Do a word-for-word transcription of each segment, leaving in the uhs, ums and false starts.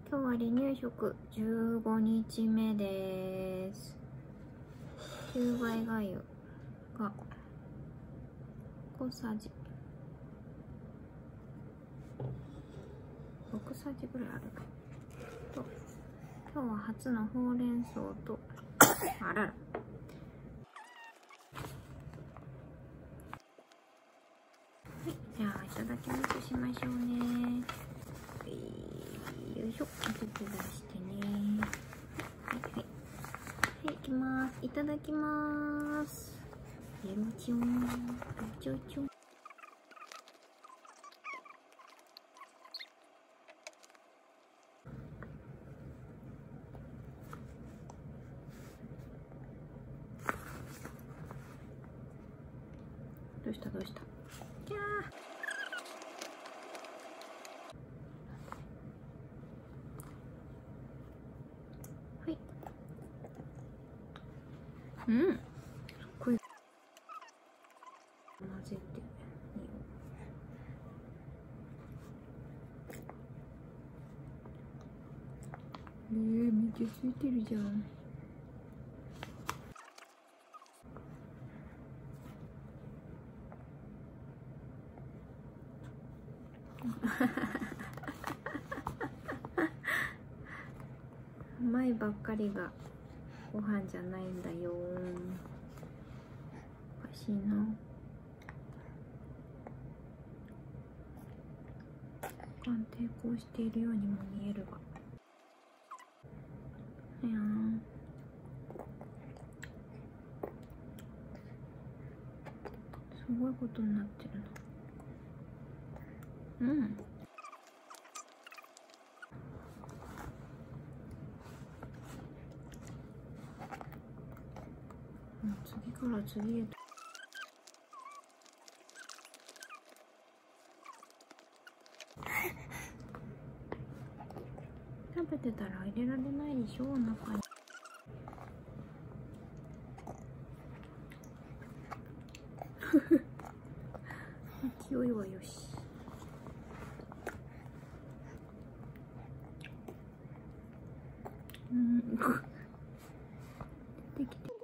今日は離乳食じゅうごにちめです。きゅうばいがゆがごさじ、ろくさじぐらいあると、今日は初のほうれん草と、あらら、じゃあいただきますしましょうね。はい、よいしょ、お手伝いしてね。はいはいはい、いきます。いただきます。よろちょん、ちょちょん。どうしたどうした。キャー。はい。うん。すっごい。混ぜて。えー、めっちゃついてるじゃん。甘いばっかりがご飯じゃないんだよ。おかしいな。ご飯抵抗しているようにも見えるが。いやー、すごいことになってるな。うん。次から次へと。食べてたら入れられないでしょ、お腹に。勢いはよし。うん。出てきて。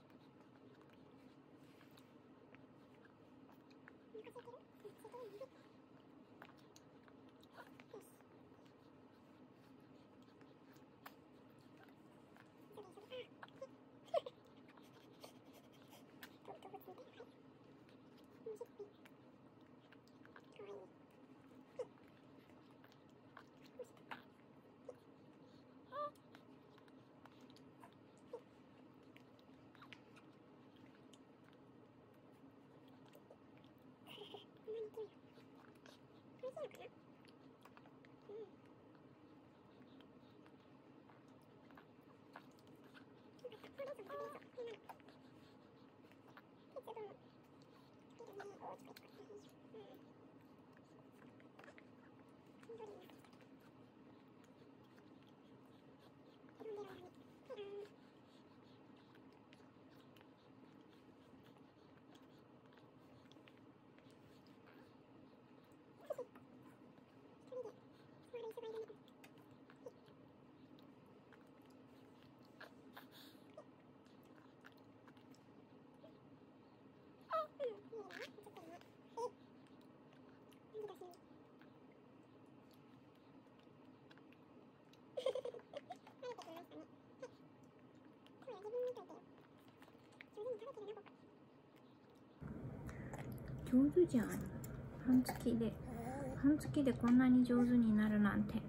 上手じゃん。半月で半月でこんなに上手になるなんて。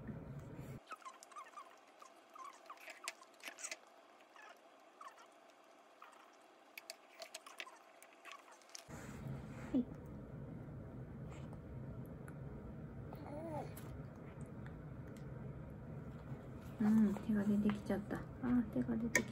はい。うん、手が出てきちゃった。あー、手が出てきちゃった。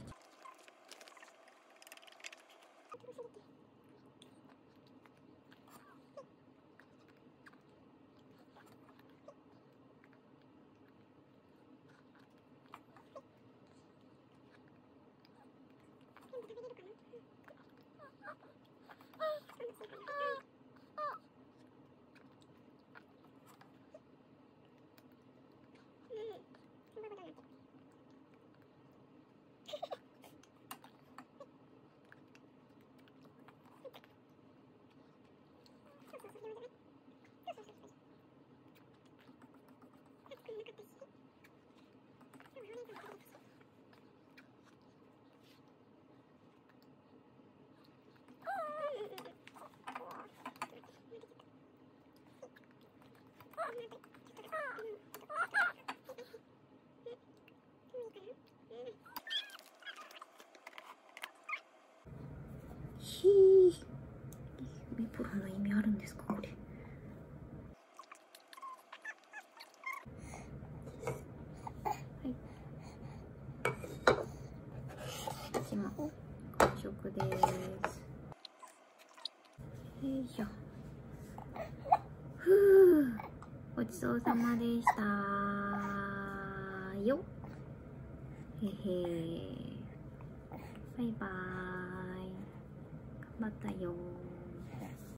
です。よいしょ。ふう、ごちそうさまでしたよ。へへ。バイバーイ。頑張ったよ。